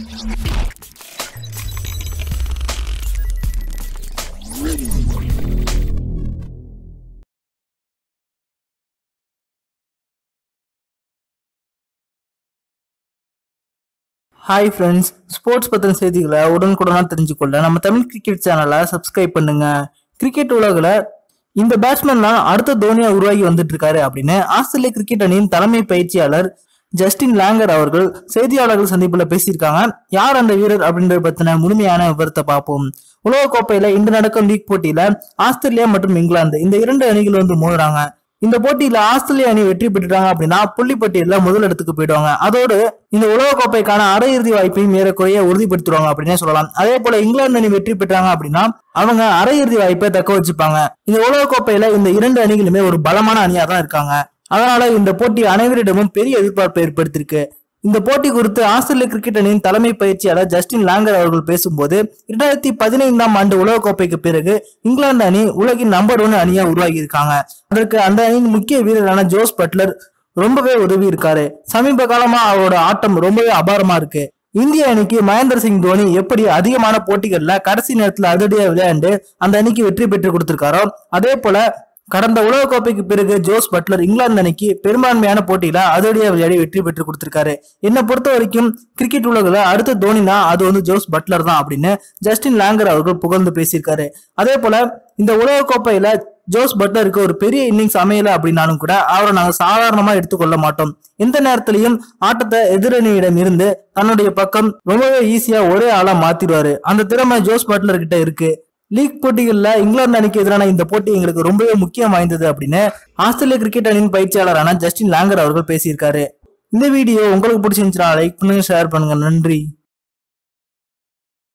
Hi friends, sports பற்றின செய்திகளை உடனுக்குடனாக தெரிஞ்சுக்கொள்ள நம்ம தமிழ் கிரிக்கெட் சேனலை சப்ஸ்கிரைப் பண்ணுங்க. கிரிக்கெட் உலகில் இந்த பேட்ஸ்மேன்லாம் அடுத்த தோனியா உருவாகி வந்துட்டு இருக்காரு அப்படின்னு ஆஸ்திரேலிய கிரிக்கெட் அணியின் தலைமை பயிற்சியாளர் ஜஸ்டின் லாங்கர் அவர்கள் செய்தியாளர்கள் சந்திப்புல பேசியிருக்காங்க. யார் அந்த வீரர் அப்படின்றத பத்தின முழுமையான விவரத்தை பார்ப்போம். உலகக்கோப்பையில இன்று நடக்கும் லீக் போட்டியில ஆஸ்திரேலியா மற்றும் இங்கிலாந்து இந்த இரண்டு அணிகள் வந்து மோதுறாங்க. இந்த போட்டியில ஆஸ்திரேலியா அணி வெற்றி பெற்றுட்டாங்க அப்படின்னா புள்ளி பட்டியல முதல் இடத்துக்கு போயிடுவாங்க. அதோடு இந்த உலகக்கோப்பைக்கான அரையிறுதி வாய்ப்பையும் ஏறக்குறைய உறுதிப்படுத்துவாங்க அப்படின்னே சொல்லலாம். அதே போல இங்கிலாந்து அணி வெற்றி பெற்றாங்க அப்படின்னா அவங்க அரையிறுதி வாய்ப்பை தக்க வச்சுப்பாங்க. இந்த உலகக்கோப்பையில இந்த இரண்டு அணிகளுமே ஒரு பலமான அணியா தான் இருக்காங்க. அதனால இந்த போட்டி அனைவரிடமும் பெரிய எதிர்பார்ப்பை ஏற்படுத்தியிருக்கு. இந்த போட்டி குறித்து ஆஸ்திரேலிய கிரிக்கெட் அணியின் தலைமை பயிற்சியாளர் ஜஸ்டின் லாங்கர் அவர்கள் பேசும்போது 2015 ஆண்டு உலகக்கோப்பைக்கு பிறகு இங்கிலாந்து அணி உலகின் நம்பர் 1 அணியா உருவாகி இருக்காங்க. அதற்கு அந்த அணியின் முக்கிய வீரரான ஜோஸ் பட்லர் ரொம்பவே உதவி இருக்காரு. சமீப காலமா அவரோட ஆட்டம் ரொம்பவே அபாரமா இருக்கு. இந்திய அணிக்கு மகேந்திர சிங் தோனி எப்படி அதிகமான போட்டிகள்ல கடைசி நேரத்துல அதிரடியா விளையாண்டு அந்த அணிக்கு வெற்றி பெற்று கொடுத்திருக்காரோ, அதே போல கடந்த உலகக்கோப்பைக்கு பிறகு ஜோஸ் பட்லர் இங்கிலாந்து அணிக்கு பெரும்பான்மையான போட்டியில அதிரடியா விளையாடி வெற்றி பெற்று கொடுத்திருக்காரு. என்னை பொறுத்த வரைக்கும் கிரிக்கெட் உலகில் அடுத்த தோனினா அது வந்து ஜோஸ் பட்லர் தான் அப்படின்னு ஜஸ்டின் லாங்கர் அவர்கள் புகழ்ந்து பேசியிருக்காரு. அதே போல இந்த உலகக்கோப்பையில ஜோஸ் பட்லருக்கு ஒரு பெரிய இன்னிங்ஸ் அமையல அப்படின்னாலும் கூட அவரை நாங்க சாதாரணமா எடுத்துக்கொள்ள மாட்டோம். எந்த நேரத்திலையும் ஆட்டத்தை எதிரணியிடம் இருந்து தன்னுடைய பக்கம் ரொம்பவே ஈஸியா ஒரே ஆளா மாத்திடுவாரு. அந்த திறமை ஜோஸ் பட்லர் கிட்ட இருக்கு. லீக் போட்டிகள்ல இங்கிலாந்து அணிக்கு எதிரான இந்த போட்டி எங்களுக்கு ரொம்பவே முக்கியம் வாய்ந்தது அப்படின்னு ஆஸ்திரேலிய கிரிக்கெட் அணியின் பயிற்சியாளரான ஜஸ்டின் லாங்கர் அவர்கள் பேசியிருக்காரு. இந்த வீடியோ உங்களுக்கு பிடிச்சிருந்துச்சுன்னா லைக் பண்ணுங்க, ஷேர் பண்ணுங்க. நன்றி.